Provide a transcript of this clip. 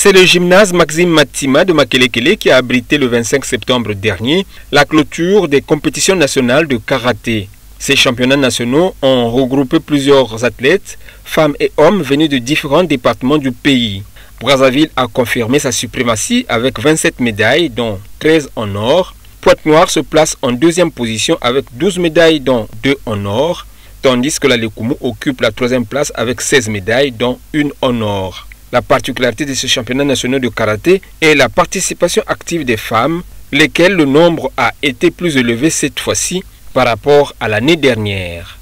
C'est le gymnase Maxime Matima de Makelekele qui a abrité le 25 septembre dernier la clôture des compétitions nationales de karaté. Ces championnats nationaux ont regroupé plusieurs athlètes, femmes et hommes venus de différents départements du pays. Brazzaville a confirmé sa suprématie avec 27 médailles, dont 13 en or. Pointe-Noire se place en deuxième position avec 12 médailles, dont 2 en or, tandis que la Lékoumou occupe la troisième place avec 16 médailles, dont 1 en or. La particularité de ce championnat national de karaté est la participation active des femmes, lesquelles le nombre a été plus élevé cette fois-ci par rapport à l'année dernière.